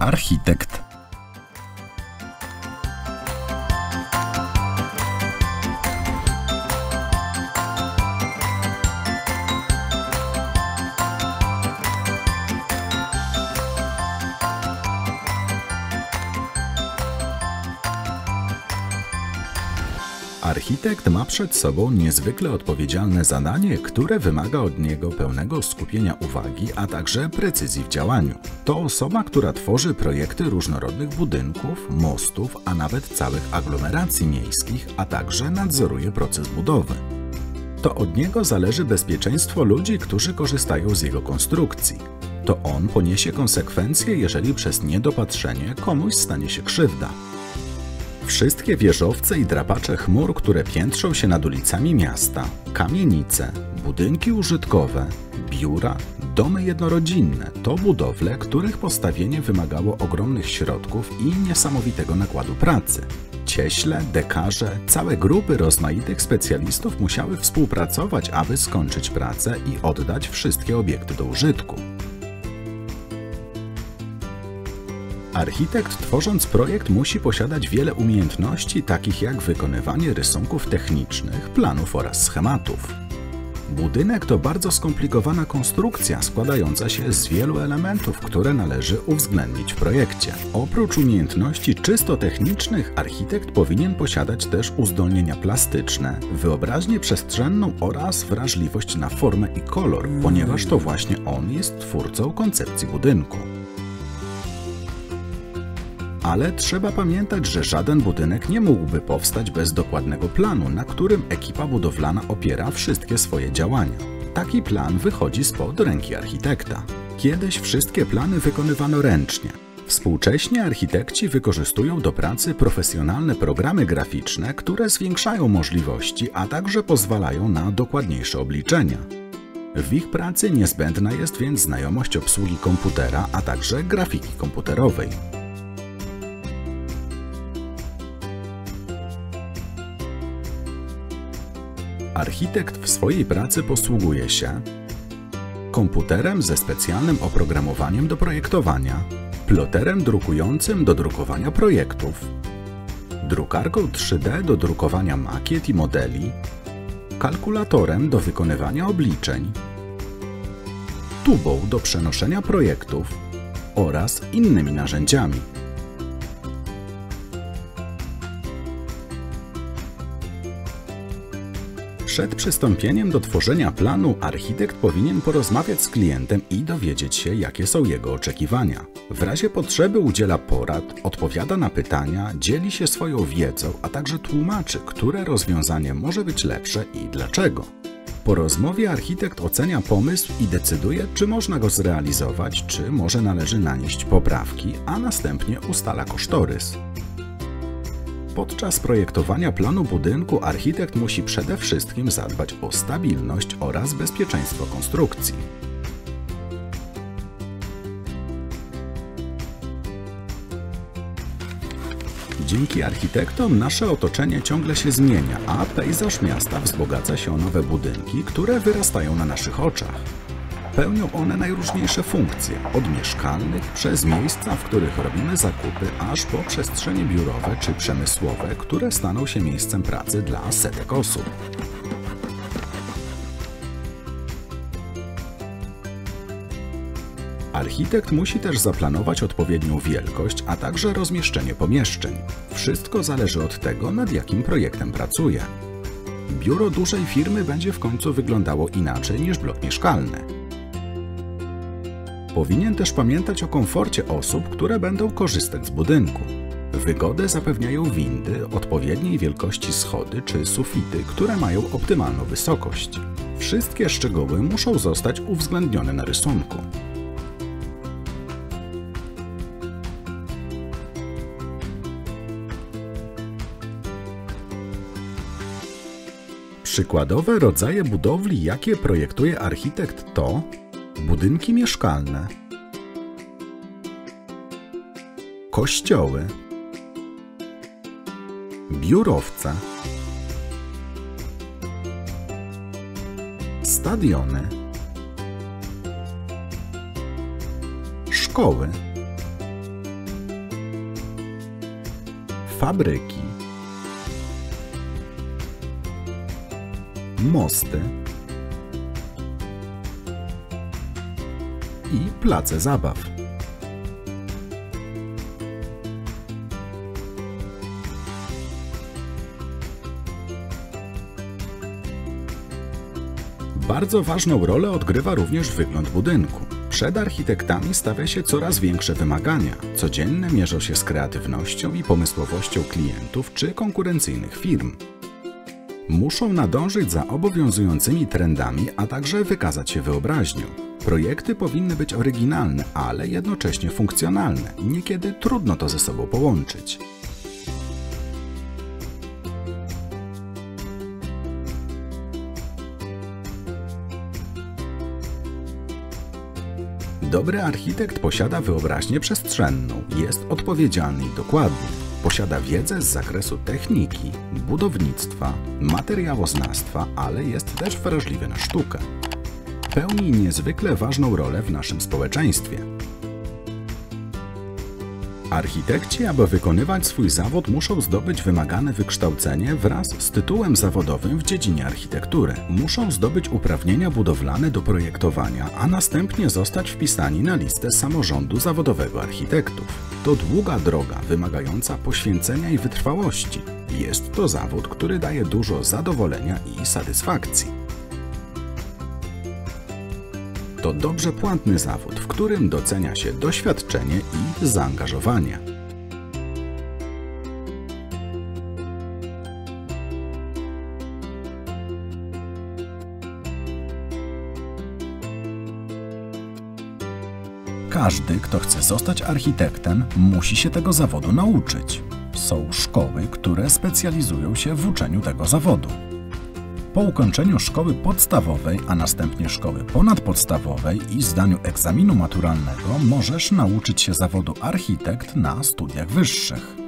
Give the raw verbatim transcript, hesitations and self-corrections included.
Architekt. Architekt ma przed sobą niezwykle odpowiedzialne zadanie, które wymaga od niego pełnego skupienia uwagi, a także precyzji w działaniu. To osoba, która tworzy projekty różnorodnych budynków, mostów, a nawet całych aglomeracji miejskich, a także nadzoruje proces budowy. To od niego zależy bezpieczeństwo ludzi, którzy korzystają z jego konstrukcji. To on poniesie konsekwencje, jeżeli przez niedopatrzenie komuś stanie się krzywda. Wszystkie wieżowce i drapacze chmur, które piętrzą się nad ulicami miasta, kamienice, budynki użytkowe, biura, domy jednorodzinne to budowle, których postawienie wymagało ogromnych środków i niesamowitego nakładu pracy. Cieśle, dekarze, całe grupy rozmaitych specjalistów musiały współpracować, aby skończyć pracę i oddać wszystkie obiekty do użytku. Architekt, tworząc projekt, musi posiadać wiele umiejętności, takich jak wykonywanie rysunków technicznych, planów oraz schematów. Budynek to bardzo skomplikowana konstrukcja składająca się z wielu elementów, które należy uwzględnić w projekcie. Oprócz umiejętności czysto technicznych, architekt powinien posiadać też uzdolnienia plastyczne, wyobraźnię przestrzenną oraz wrażliwość na formę i kolor, ponieważ to właśnie on jest twórcą koncepcji budynku. Ale trzeba pamiętać, że żaden budynek nie mógłby powstać bez dokładnego planu, na którym ekipa budowlana opiera wszystkie swoje działania. Taki plan wychodzi spod ręki architekta. Kiedyś wszystkie plany wykonywano ręcznie. Współcześnie architekci wykorzystują do pracy profesjonalne programy graficzne, które zwiększają możliwości, a także pozwalają na dokładniejsze obliczenia. W ich pracy niezbędna jest więc znajomość obsługi komputera, a także grafiki komputerowej. Architekt w swojej pracy posługuje się komputerem ze specjalnym oprogramowaniem do projektowania, ploterem drukującym do drukowania projektów, drukarką trzy D do drukowania makiet i modeli, kalkulatorem do wykonywania obliczeń, tubą do przenoszenia projektów oraz innymi narzędziami. Przed przystąpieniem do tworzenia planu architekt powinien porozmawiać z klientem i dowiedzieć się, jakie są jego oczekiwania. W razie potrzeby udziela porad, odpowiada na pytania, dzieli się swoją wiedzą, a także tłumaczy, które rozwiązanie może być lepsze i dlaczego. Po rozmowie architekt ocenia pomysł i decyduje, czy można go zrealizować, czy może należy nanieść poprawki, a następnie ustala kosztorys. Podczas projektowania planu budynku architekt musi przede wszystkim zadbać o stabilność oraz bezpieczeństwo konstrukcji. Dzięki architektom nasze otoczenie ciągle się zmienia, a pejzaż miasta wzbogaca się o nowe budynki, które wyrastają na naszych oczach. Pełnią one najróżniejsze funkcje, od mieszkalnych, przez miejsca, w których robimy zakupy, aż po przestrzenie biurowe czy przemysłowe, które staną się miejscem pracy dla setek osób. Architekt musi też zaplanować odpowiednią wielkość, a także rozmieszczenie pomieszczeń. Wszystko zależy od tego, nad jakim projektem pracuje. Biuro dużej firmy będzie w końcu wyglądało inaczej niż blok mieszkalny. Powinien też pamiętać o komforcie osób, które będą korzystać z budynku. Wygodę zapewniają windy, odpowiedniej wielkości schody czy sufity, które mają optymalną wysokość. Wszystkie szczegóły muszą zostać uwzględnione na rysunku. Przykładowe rodzaje budowli, jakie projektuje architekt, to budynki mieszkalne, kościoły, biurowce, stadiony, szkoły, fabryki, mosty i place zabaw. Bardzo ważną rolę odgrywa również wygląd budynku. Przed architektami stawia się coraz większe wymagania. Codzienne mierzą się z kreatywnością i pomysłowością klientów czy konkurencyjnych firm. Muszą nadążyć za obowiązującymi trendami, a także wykazać się wyobraźnią. Projekty powinny być oryginalne, ale jednocześnie funkcjonalne. Niekiedy trudno to ze sobą połączyć. Dobry architekt posiada wyobraźnię przestrzenną, jest odpowiedzialny i dokładny, posiada wiedzę z zakresu techniki, budownictwa, materiałoznawstwa, ale jest też wrażliwy na sztukę. Pełni niezwykle ważną rolę w naszym społeczeństwie. Architekci, aby wykonywać swój zawód, muszą zdobyć wymagane wykształcenie wraz z tytułem zawodowym w dziedzinie architektury. Muszą zdobyć uprawnienia budowlane do projektowania, a następnie zostać wpisani na listę samorządu zawodowego architektów. To długa droga, wymagająca poświęcenia i wytrwałości. Jest to zawód, który daje dużo zadowolenia i satysfakcji. To dobrze płatny zawód, w którym docenia się doświadczenie i zaangażowanie. Każdy, kto chce zostać architektem, musi się tego zawodu nauczyć. Są szkoły, które specjalizują się w uczeniu tego zawodu. Po ukończeniu szkoły podstawowej, a następnie szkoły ponadpodstawowej i zdaniu egzaminu maturalnego możesz nauczyć się zawodu architekt na studiach wyższych.